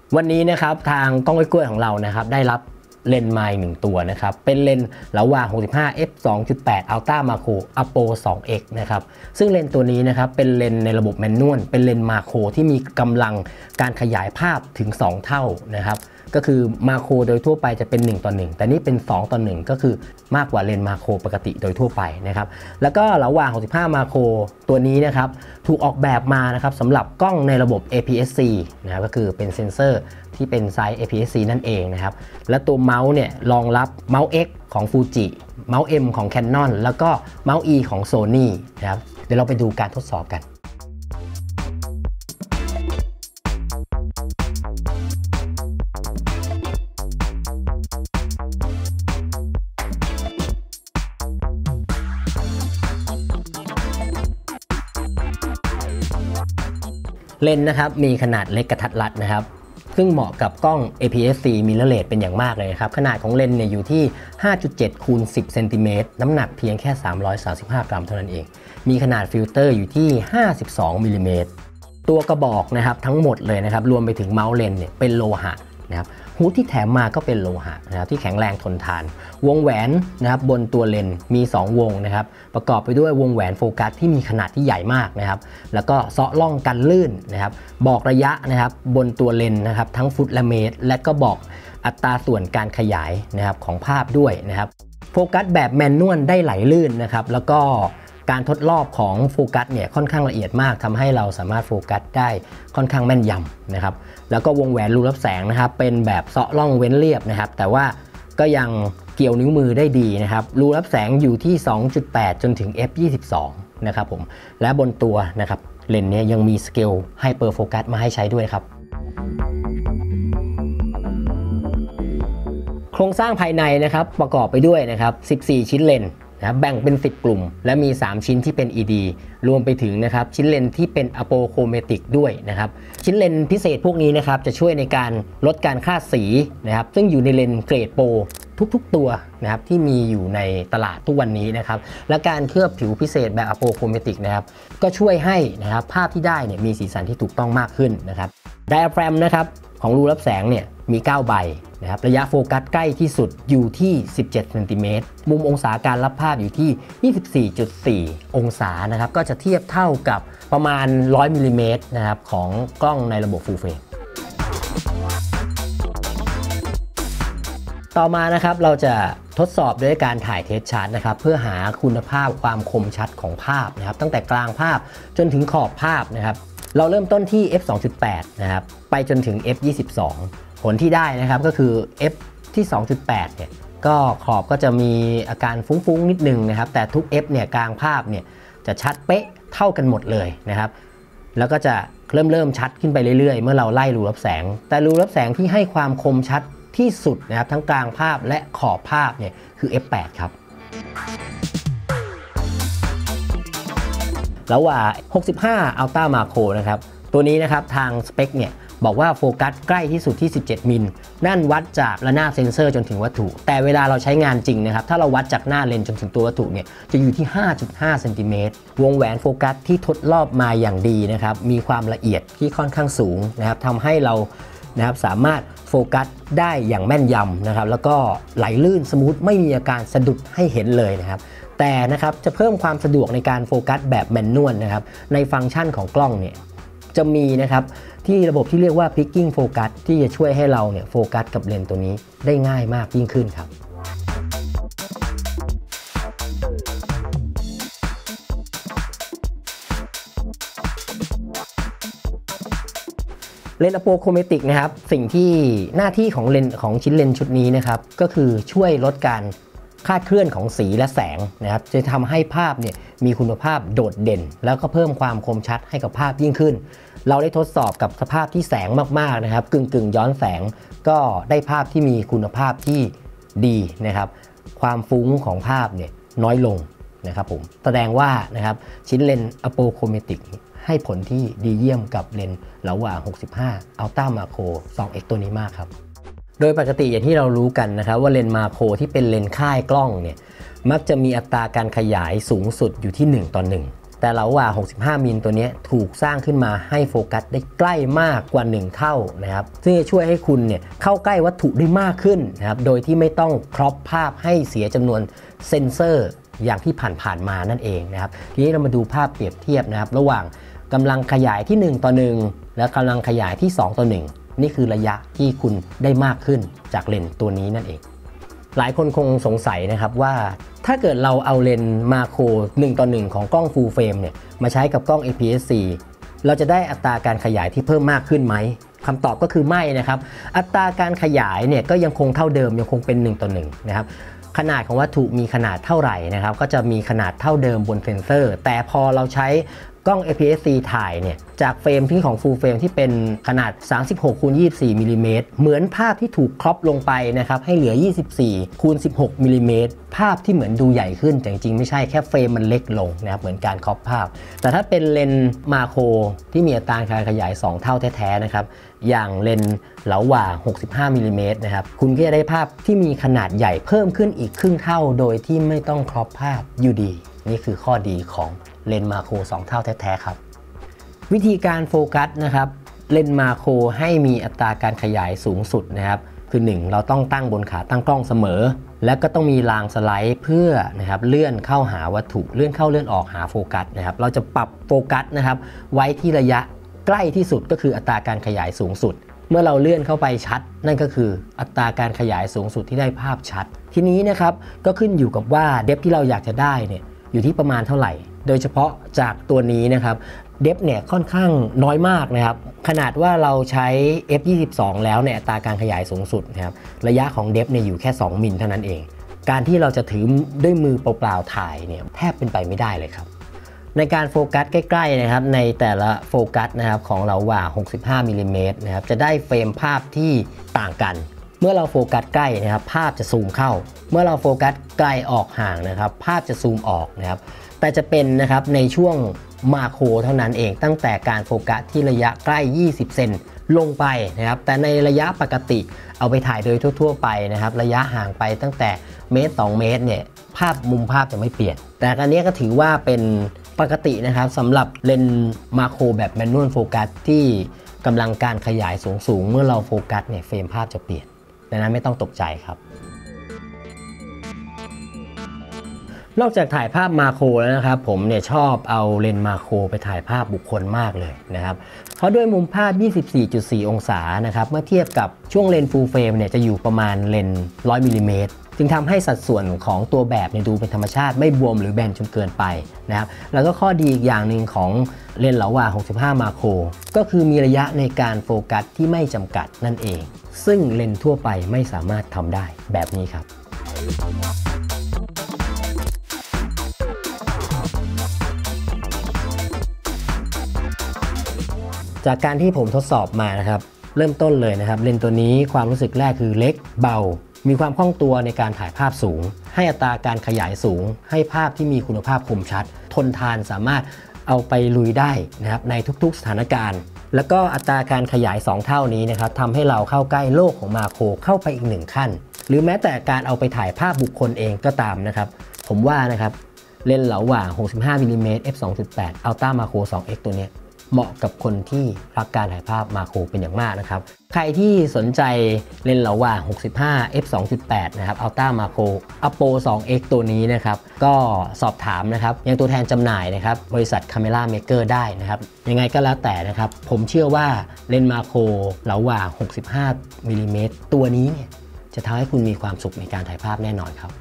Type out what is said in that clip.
วันนี้นะครับทางกล้องกล้วยของเรานะครับได้รับเลนส์มา1ตัวนะครับเป็นเลนส์ระหว่าง65 f 2.8 Ultra Macro Apo 2x นะครับซึ่งเลนส์ตัวนี้นะครับเป็นเลนส์ในระบบแมนนวลเป็นเลนส์มาโครที่มีกำลังการขยายภาพถึง2เท่านะครับก็คือมาโครโดยทั่วไปจะเป็น1:1แต่นี่เป็น2:1ก็คือมากกว่าเลนส์มาโครปกติโดยทั่วไปนะครับแล้วก็ระหว่าง65มาโครตัวนี้นะครับถูกออกแบบมานะครับสำหรับกล้องในระบบ APS-C นะครับก็คือเป็นเซ็นเซอร์ที่เป็นไซส์ APS-C นั่นเองนะครับและตัวเมาส์เนี่ยรองรับเมาส์ X ของ Fuji เมาส์ M ของ Canon แล้วก็เมาส์ E ของ Sony นะครับเดี๋ยวเราไปดูการทดสอบกันเลนส์นะครับมีขนาดเล็กกระทัดรัดนะครับซึ่งเหมาะกับกล้อง APS-C mirrorless เป็นอย่างมากเลยครับขนาดของเลนส์เนี่ยอยู่ที่ 5.7 คูณ 10 เซนติเมตรน้ำหนักเพียงแค่ 335 กรัมเท่านั้นเองมีขนาดฟิลเตอร์อยู่ที่ 52 มิลลิเมตรตัวกระบอกนะครับทั้งหมดเลยนะครับรวมไปถึงเมาส์เลนส์เนี่ยเป็นโลหะนะครับฮูดที่แถมมาก็เป็นโลหะนะครับที่แข็งแรงทนทานวงแหวนนะครับบนตัวเลนส์มี2วงนะครับประกอบไปด้วยวงแหวนโฟกัสที่มีขนาดที่ใหญ่มากนะครับแล้วก็เซาะล่องกันลื่นนะครับบอกระยะนะครับบนตัวเลนส์นะครับทั้งฟุตและเมตรและก็บอกอัตราส่วนการขยายนะครับของภาพด้วยนะครับโฟกัสแบบแมนนวลได้ไหลลื่นนะครับแล้วก็การทดรอบของโฟกัสเนี่ยค่อนข้างละเอียดมากทำให้เราสามารถโฟกัสได้ค่อนข้างแม่นยำนะครับแล้วก็วงแหวนรูรับแสงนะครับเป็นแบบเซาะล่องเว้นเรียบนะครับแต่ว่าก็ยังเกี่ยวนิ้วมือได้ดีนะครับรูรับแสงอยู่ที่ 2.8 จนถึง f 22นะครับผมและบนตัวนะครับเลนส์นี้ยังมีสเกลไฮเปอร์โฟกัสมาให้ใช้ด้วยครับโครงสร้างภายในนะครับประกอบไปด้วยนะครับ14ชิ้นเลนส์แบ่งเป็น10กลุ่มและมี3ชิ้นที่เป็น ED รวมไปถึงนะครับชิ้นเลนที่เป็น Apochromatic ด้วยนะครับชิ้นเลนพิเศษพวกนี้นะครับจะช่วยในการลดการคลาดสีนะครับซึ่งอยู่ในเลนเกรดโปรทุกๆตัวนะครับที่มีอยู่ในตลาดทุกวันนี้นะครับและการเคลือบผิวพิเศษแบบ Apochromatic นะครับก็ช่วยให้นะครับภาพที่ได้เนี่ยมีสีสันที่ถูกต้องมากขึ้นนะครับไดอะแฟรมนะครับของรูรับแสงเนี่ยมี9ใบนะครับระยะโฟกัสใกล้ที่สุดอยู่ที่17เซนติเมตรมุมองศาการรับภาพอยู่ที่ 24.4 องศานะครับก็จะเทียบเท่ากับประมาณ100มิลลิเมตรนะครับของกล้องในระบบ Full Frame ต่อมานะครับเราจะทดสอบด้วยการถ่ายเทสชาร์ตนะครับเพื่อหาคุณภาพความคมชัดของภาพนะครับตั้งแต่กลางภาพจนถึงขอบภาพนะครับเราเริ่มต้นที่ f 2.8 นะครับไปจนถึง f 22ผลที่ได้นะครับก็คือ f ที่ 2.8 เนี่ยก็ขอบก็จะมีอาการฟุ้งๆนิดนึงนะครับแต่ทุก f เนี่ยกลางภาพเนี่ยจะชัดเป๊ะเท่ากันหมดเลยนะครับแล้วก็จะเริ่มชัดขึ้นไปเรื่อยๆเมื่อเราไล่รูรับแสงแต่รูรับแสงที่ให้ความคมชัดที่สุดนะครับทั้งกลางภาพและขอบภาพเนี่ยคือ f8 ครับแล้วว่า65 Ultra Macro นะครับตัวนี้นะครับทางสเปคเนี่ยบอกว่าโฟกัสใกล้ที่สุดที่17มิลนั่นวัดจากระนาบเซ็นเซอร์จนถึงวัตถุแต่เวลาเราใช้งานจริงนะครับถ้าเราวัดจากหน้าเลนส์จนถึงตัววัตถุเนี่ยจะอยู่ที่ 5.5 เซนติเมตรวงแหวนโฟกัสที่ทดรอบมาอย่างดีนะครับมีความละเอียดที่ค่อนข้างสูงนะครับทำให้เรานะครับสามารถโฟกัสได้อย่างแม่นยำนะครับแล้วก็ไหลลื่นสมูทไม่มีอาการสะดุดให้เห็นเลยนะครับแต่นะครับจะเพิ่มความสะดวกในการโฟกัสแบบแมนนวลนะครับในฟังก์ชันของกล้องเนี่ยจะมีนะครับที่ระบบที่เรียกว่า Picking Focus ที่จะช่วยให้เราเนี่ยโฟกัสกับเลนส์ตัวนี้ได้ง่ายมากยิ่งขึ้นครับเลนส์ Apochromatic นะครับสิ่งที่หน้าที่ของเลนส์ของชิ้นเลนส์ชุดนี้นะครับก็คือช่วยลดการคลาดเคลื่อนของสีและแสงนะครับจะทำให้ภาพเนี่ยมีคุณภาพโดดเด่นแล้วก็เพิ่มความคมชัดให้กับภาพยิ่งขึ้นเราได้ทดสอบกับสภาพที่แสงมากๆนะครับกึ่งย้อนแสงก็ได้ภาพที่มีคุณภาพที่ดีนะครับความฟุ้งของภาพเนี่ยน้อยลงนะครับผมแสดงว่านะครับชิ้นเลนส์ Apochromatic ให้ผลที่ดีเยี่ยมกับเลนส์ระหว่าง65 Ultra Macro 2x ตัวนี้มากครับโดยปกติอย่างที่เรารู้กันนะครับว่าเลนส์มาโครที่เป็นเลนส์ค่ายกล้องเนี่ยมักจะมีอัตราการขยายสูงสุดอยู่ที่1:1 แต่เหลาหว่า65มิลตัวนี้ถูกสร้างขึ้นมาให้โฟกัสได้ใกล้มากกว่า1เท่านะครับซึ่งจะช่วยให้คุณเนี่ยเข้าใกล้วัตถุได้มากขึ้นนะครับโดยที่ไม่ต้องครอปภาพให้เสียจำนวนเซ็นเซอร์อย่างที่ผ่านมานั่นเองนะครับทีนี้เรามาดูภาพเปรียบเทียบนะครับระหว่างกำลังขยายที่1 ต่อ 1และกำลังขยายที่2 ต่อ 1นี่คือระยะที่คุณได้มากขึ้นจากเลนส์ตัวนี้นั่นเองหลายคนคงสงสัยนะครับว่าถ้าเกิดเราเอาเลนส์มาโคร1 ต่อ 1ของกล้อง Full Frame เนี่ยมาใช้กับกล้อง APS-C เราจะได้อัตราการขยายที่เพิ่มมากขึ้นไหมคำตอบก็คือไม่นะครับอัตราการขยายเนี่ยก็ยังคงเท่าเดิมยังคงเป็น1 ต่อ 1นะครับขนาดของวัตถุมีขนาดเท่าไหร่นะครับก็จะมีขนาดเท่าเดิมบนเซนเซอร์แต่พอเราใช้กล้อง APS-C ถ่ายเนี่ยจากเฟรมที่ของ Full Frame ที่เป็นขนาด 36x24 มิลลิเมตรเหมือนภาพที่ถูกครอปลงไปนะครับให้เหลือ 24x16 มิลลิเมตรภาพที่เหมือนดูใหญ่ขึ้นแต่จริงๆไม่ใช่แค่เฟรมมันเล็กลงนะครับเหมือนการครอปภาพแต่ถ้าเป็นเลนส์มาโครที่มีอัตราการขยาย2เท่าแท้ๆนะครับอย่างเลนส์เหลาหว่า65มิลลิเมตรนะครับคุณก็จะได้ภาพที่มีขนาดใหญ่เพิ่มขึ้นอีกครึ่งเท่าโดยที่ไม่ต้องครอปภาพอยู่ดีนี่คือข้อดีของเลนส์มาโคร2เท่าแท้ๆครับวิธีการโฟกัสนะครับเลนส์มาโครให้มีอัตราการขยายสูงสุดนะครับคือ1เราต้องตั้งบนขาตั้งกล้องเสมอและก็ต้องมีรางสไลด์เพื่อนะครับเลื่อนเข้าหาวัตถุเลื่อนเข้าเลื่อนออกหาโฟกัสนะครับเราจะปรับโฟกัสนะครับไว้ที่ระยะใกล้ที่สุดก็คืออัตราการขยายสูงสุดเมื่อเราเลื่อนเข้าไปชัดนั่นก็คืออัตราการขยายสูงสุดที่ได้ภาพชัดทีนี้นะครับก็ขึ้นอยู่กับว่าเดฟที่เราอยากจะได้เนี่ยอยู่ที่ประมาณเท่าไหร่โดยเฉพาะจากตัวนี้นะครับเดฟเนี่ยค่อนข้างน้อยมากนะครับขนาดว่าเราใช้ f22 แล้วในอัตราการขยายสูงสุดนะครับระยะของเดฟเนี่ยอยู่แค่2มิลเท่านั้นเองการที่เราจะถือด้วยมือเปล่าๆถ่ายเนี่ยแทบเป็นไปไม่ได้เลยครับในการโฟกัสใกล้ๆนะครับในแต่ละโฟกัสนะครับของเราว่า65มิลลิเมตรนะครับจะได้เฟรมภาพที่ต่างกันเมื่อเราโฟกัสใกล้นะครับภาพจะซูมเข้าเมื่อเราโฟกัสไกลออกห่างนะครับภาพจะซูมออกนะครับแต่จะเป็นนะครับในช่วงมาโครเท่านั้นเองตั้งแต่การโฟกัสที่ระยะใกล้20เซนลงไปนะครับแต่ในระยะปกติเอาไปถ่ายโดยทั่วๆไปนะครับระยะห่างไปตั้งแต่เมตร2เมตรเนี่ยมุมภาพจะไม่เปลี่ยนแต่อันนี้ก็ถือว่าเป็นปกตินะครับสำหรับเลนส์มาโครแบบแมนนวลโฟกัสที่กำลังการขยายสูงเมื่อเราโฟกัสเนี่ยเฟรมภาพจะเปลี่ยนดังนั้นไม่ต้องตกใจครับนอกจากถ่ายภาพมาโครแล้วนะครับผมเนี่ยชอบเอาเลนส์มาโครไปถ่ายภาพบุคคลมากเลยนะครับเพราะด้วยมุมภาพ 24.4 องศานะครับเมื่อเทียบกับช่วงเลนส์ Full Frame เนี่ยจะอยู่ประมาณเลนส์100มิลลิเมตรจึงทำให้สัดส่วนของตัวแบบเนี่ยดูเป็นธรรมชาติไม่บวมหรือแบนจนเกินไปนะครับแล้วก็ข้อดีอีกอย่างหนึ่งของเลนส์เหลาหว่า65มาโครก็คือมีระยะในการโฟกัสที่ไม่จำกัดนั่นเองซึ่งเลนส์ทั่วไปไม่สามารถทำได้แบบนี้ครับจากการที่ผมทดสอบมานะครับเริ่มต้นเลยนะครับเลนส์ตัวนี้ความรู้สึกแรกคือเล็กเบามีความคล่องตัวในการถ่ายภาพสูงให้อัตราการขยายสูงให้ภาพที่มีคุณภาพคมชัดทนทานสามารถเอาไปลุยได้นะครับในทุกๆสถานการณ์แล้วก็อัตราการขยาย2เท่านี้นะครับทำให้เราเข้าใกล้โลกของมาโครเข้าไปอีก1ขั้นหรือแม้แต่การเอาไปถ่ายภาพบุคคลเองก็ตามนะครับผมว่านะครับเลนส์เหลาหว่า65มิลลิเมตร f2.8 Ultra Macro 2x ตัวนี้เหมาะกับคนที่รักการถ่ายภาพมาโครเป็นอย่างมากนะครับใครที่สนใจเลนส์เหลาหว่า65 f2.8 นะครับ Ultra Macro Apo 2x ตัวนี้นะครับก็สอบถามนะครับยังตัวแทนจำหน่ายนะครับบริษัท Camera Maker ได้นะครับยังไงก็แล้วแต่นะครับผมเชื่อว่าเลนส์มาโครเหลาหว่า65มิลลิเมตรตัวนี้เนี่ยจะทำให้คุณมีความสุขในการถ่ายภาพแน่นอนครับ